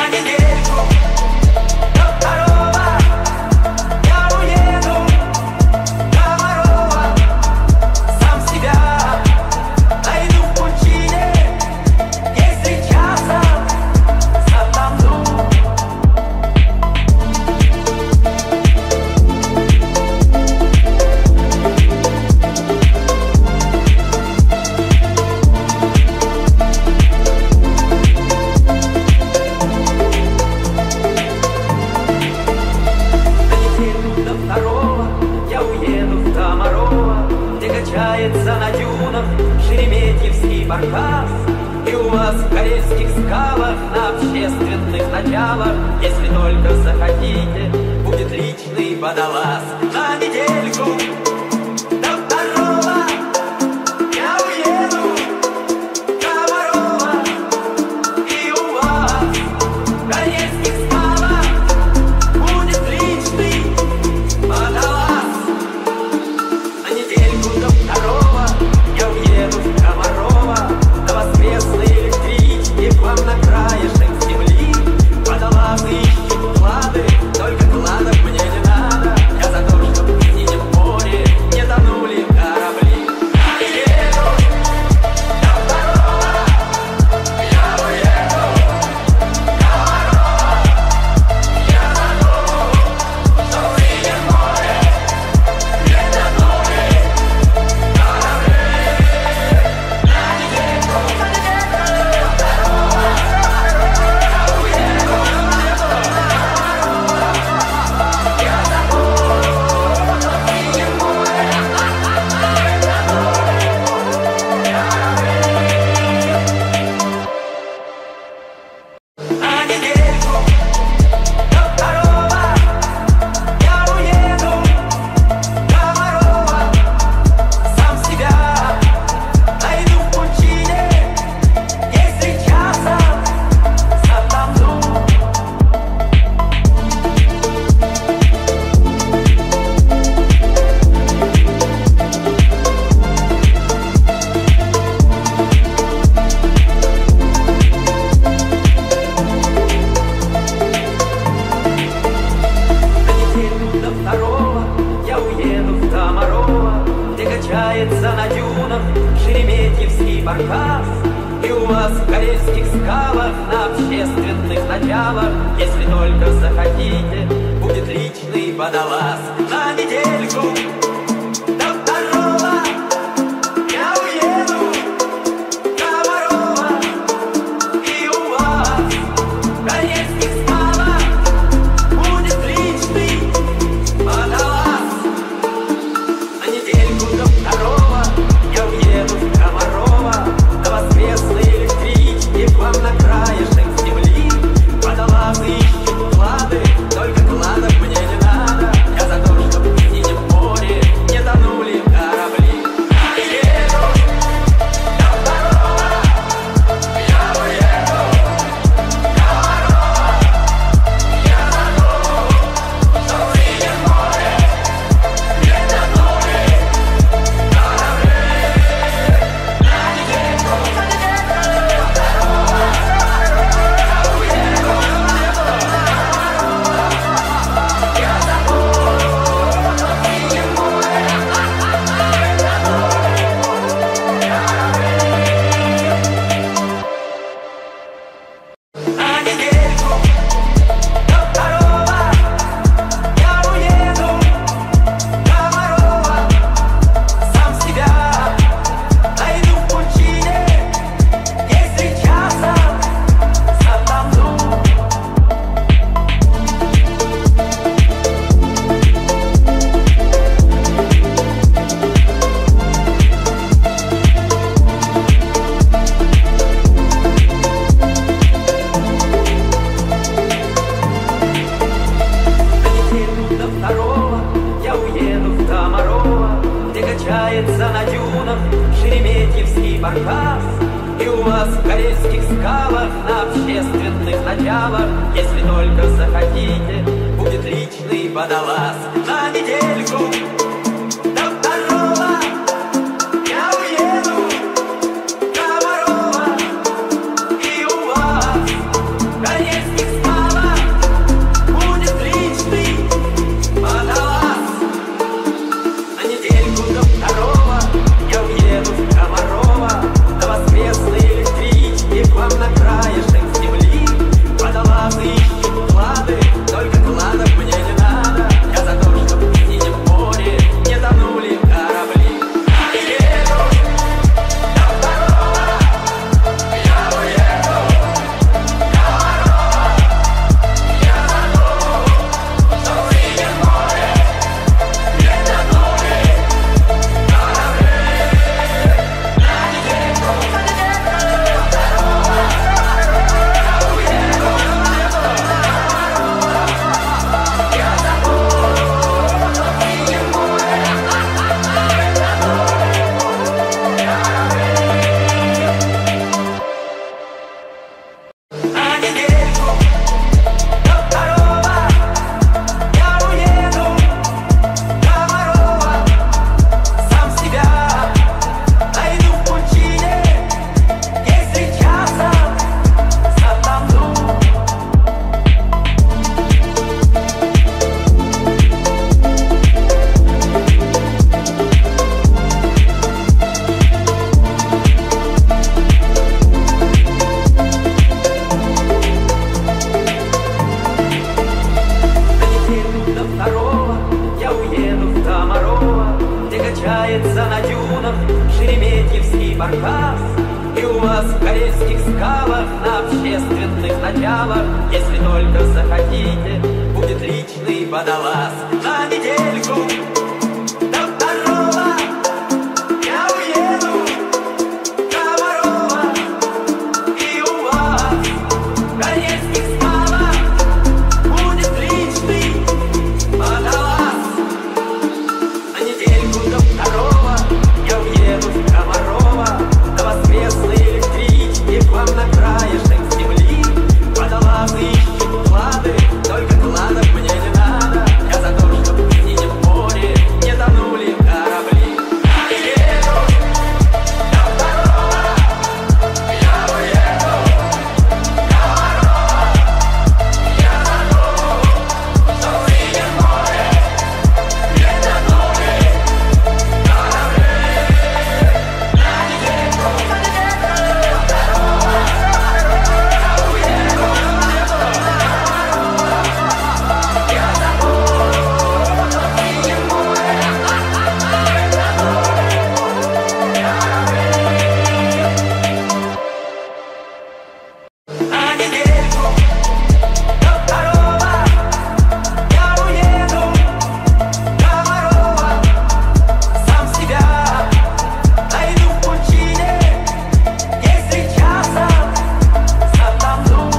Баркас, и у вас в карельских скалах на общественных началах, если только захотите, будет личный водолаз на недельку. До второго я уеду в Комарова, и у вас в карельских скалах будет личный водолаз. На недельку до второго я уеду в Комарова, на воскресной электричке к вам на краешек земли. Водолазы ищут клады, только кладов мне не надо. Я за то, чтобы в синем море не тонули корабли. А еду до второго, я уеду в Комарова. Я за то, что в синем море не тонули корабли. На дюнах Шереметьевский баркас, и у вас в карельских скалах на общественных началах, если только захотите, будет личный водолаз на недельку. До второго я уеду в Комарова, и у вас в карельских скалах будет личный водолаз. На недельку до второго я уеду в Комарова, на воскресной электричке к вам на краешек земли. Водолазы ищут клады, только кладов мне не надо. Я за то, чтобы в синем море не тонули корабли. А еду до второго, я уеду в Комарова. Я за то, что в синем море не тонули корабли. На недельку до второго я уеду в Комарова. Я за то, что в синем море не тонули корабли. На недельку до второго я уеду в Комарова. Сам себя найду в пучине, если часом затону. На недельку до второго я уеду в Комарова, где качается на дюнах Шереметьевский баркас, и у вас в карельских скалах на общественных началах, если только захотите, будет личный водолаз на недельку. До второго я уеду в Комарова, и у вас в карельских скалах баркас. И у вас в карельских скалах на общественных началах, если только захотите, будет личный водолаз. На недельку до второго я уеду в Комарова, и у вас в карельских скалах будет личный водолаз. На недельку до второго я уеду в Комарова, до воскресной электрички к вам на краешек земли. Водолазы ищут клады, только кладов мне не надо. Я за то, чтоб в синем море не тонули корабли. А еду до второго, я уеду в Комарова. Я за то, что в синем море не тонули корабли. На недельку до второго я уеду в Комарова. Я за то, что в синем море не тонули корабли. На недельку до второго я уеду в Комарова. Сам себя найду в пучине, если часом затону.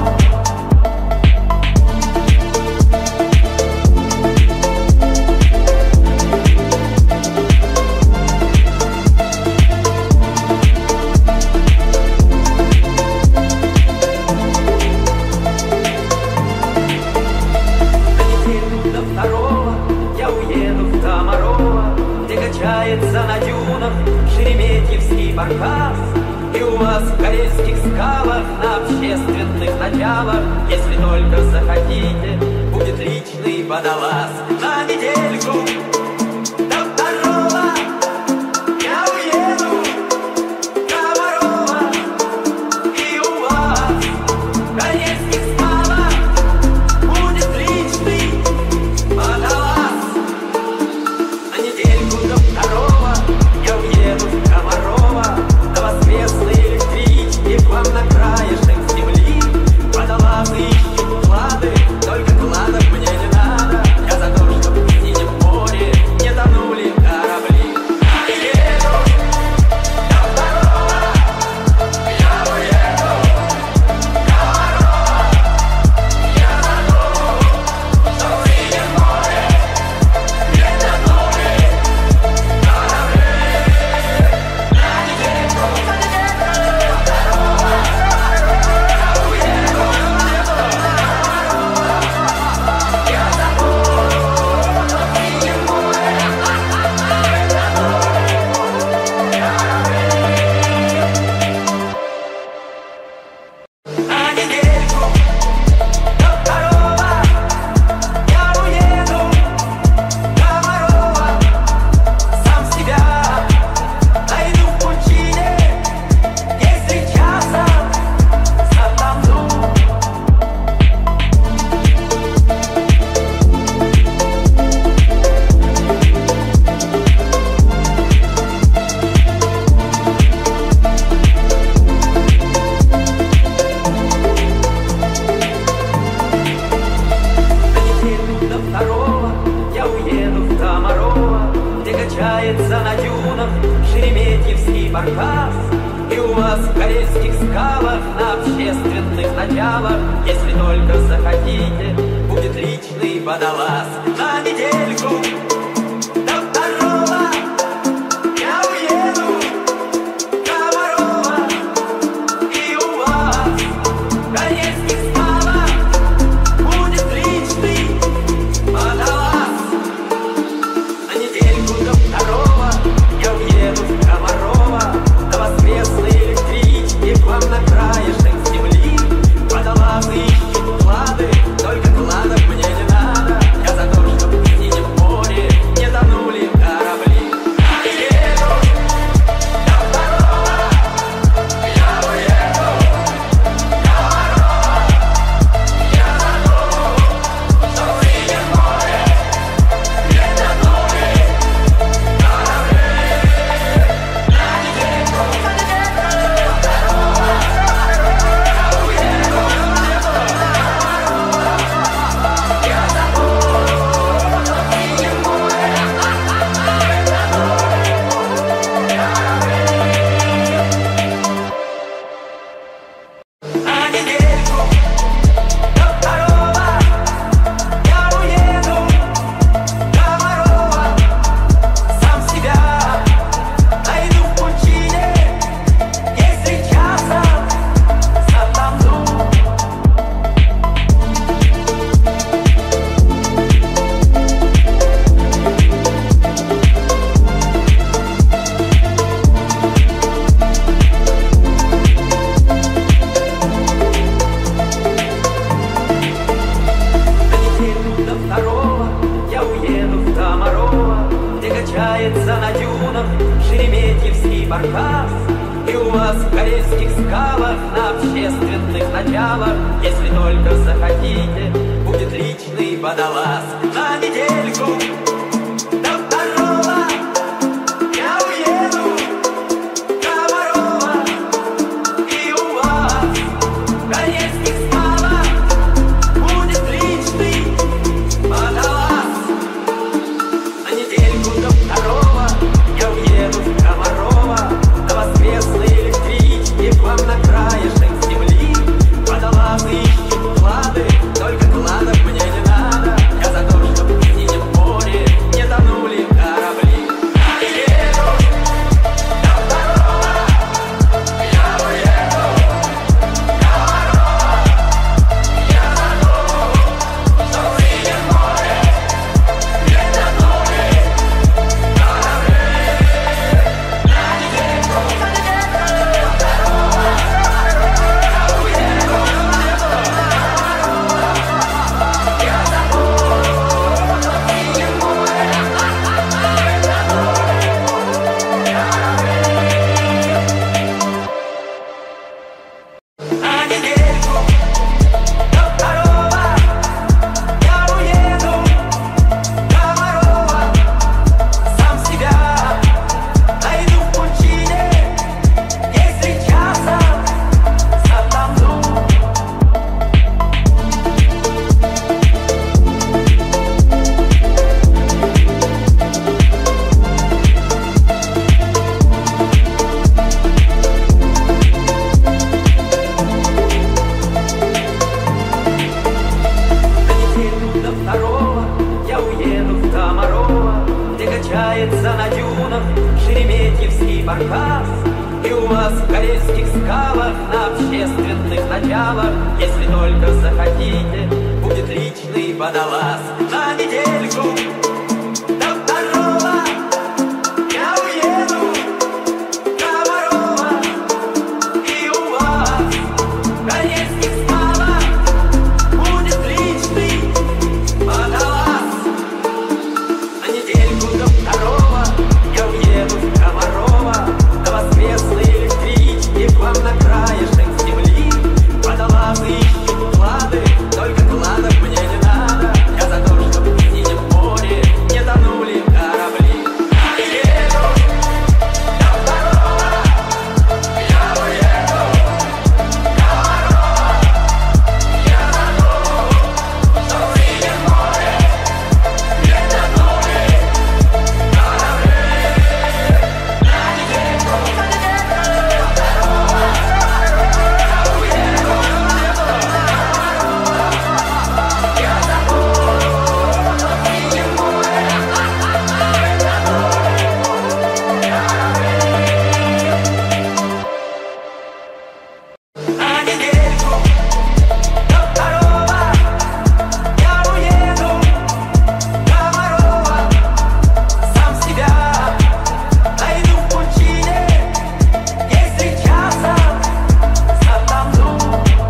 На недельку до второго я уеду в Комарова, где качается на дюнах шереметьевский баркас. И у вас в карельских скалах на общественных началах, если только захотите, будет личный водолаз. На недельку до второго я уеду в Комарова, и у вас в карельских скалах будет личный водолаз. На недельку до второго я уеду в Комарова, до воскресной электрички к вам на краешек земли. Водолазы ищут клады, только кладов мне не надо. Я за то, чтоб в синем море не тонули корабли. А еду до второго, я уеду в Комарова. Я за то, что в синем море не тонули корабли. На недельку до второго я уеду в Комарова. Я за то, что в синем море не тонули корабли. На недельку до второго я уеду в Комарова. Сам себя найду в пучине, если часом затону. На недельку до второго я уеду в Комарова, где качается на дюнах шереметьевский баркас. И у вас в карельских скалах на общественных началах, если только захотите, будет личный водолаз. На недельку до второго я уеду в Комарова, и у вас в карельских скалах будет личный водолаз. На недельку до второго я уеду в Комарова, до воскресной электрички к вам на краешек земли. Водолазы ищут клады, только кладов мне не надо. Я за то, чтоб в синем море баркас. И у вас в карельских скалах на общественных началах, если только захотите, будет личный водолаз. На недельку до второго я уеду в Комарово, и у вас в карельских скалах будет личный водолаз. На недельку до второго я уеду в Комарово, на воскресной электричке к вам на краешек земли. Водолазы ищут клады, только кладов мне не надо. Я за то, чтобы в синем море не тонули корабли. На неделю до второго я уеду в Комарово. Я за то, что в синем море не тонули корабли. На недельку до второго я уеду в Комарово, где качается на дюнах шереметьевский баркас. И у вас в карельских скалах на общественных началах, если только захотите, будет личный водолаз. На недельку до второго я уеду в Комарово, и у вас в карельских скалах будет личный водолаз. На недельку до второго я уеду в Комарово, на воскресной электричке к вам на краешек земли. Водолазы ищут клады, только кладов мне не надо. Я за то, чтобы в синем море не тонули корабли. На неделю до второго я уеду в Комарово. Я за то, что в синем море не тонули корабли. На недельку до второго я уеду в Комарово. Я за то, что в синем море не тонули корабли. На недельку до второго я уеду в Комарово. Сам себя найду в пучине, если часом затону.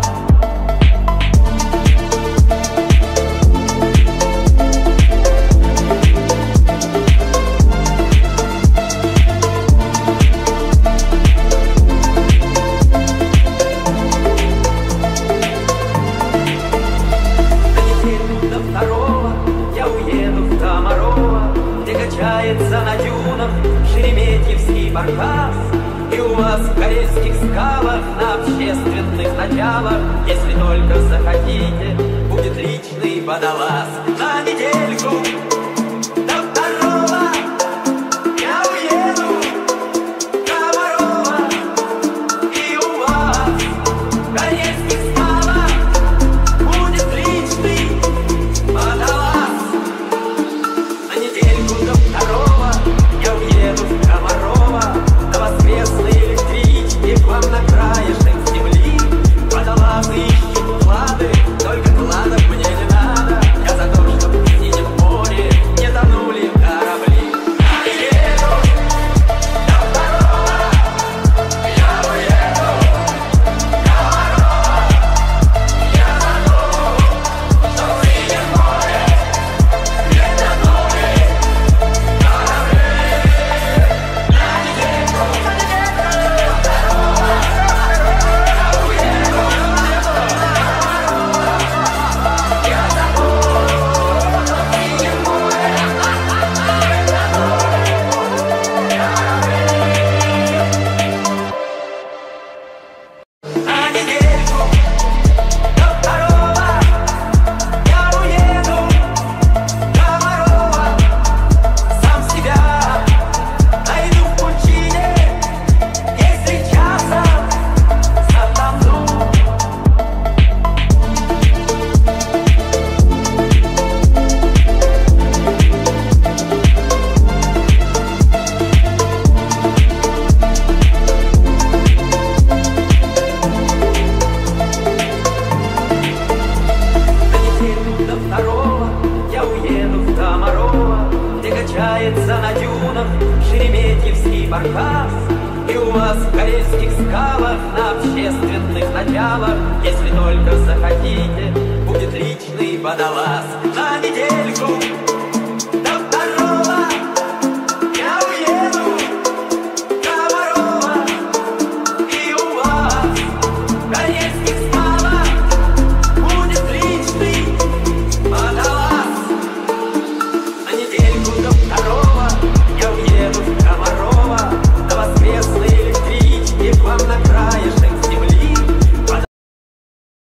На недельку до второго я уеду в Комарово, где качается на дюнах шереметьевский баркас. И у вас в карельских скалах на общественных началах, если только захотите, будет личный водолаз. На недельку до второго я уеду в Комарово, и у вас в карельских скалах будет личный водолаз. На недельку до второго я уеду в Комарово, на воскресной электричке к вам на краешек земли. Водолазы ищут клады, только кладов мне не надо. Я за то, баркас. И у вас в карельских скалах на общественных началах, если только захотите, будет личный водолаз на недельку.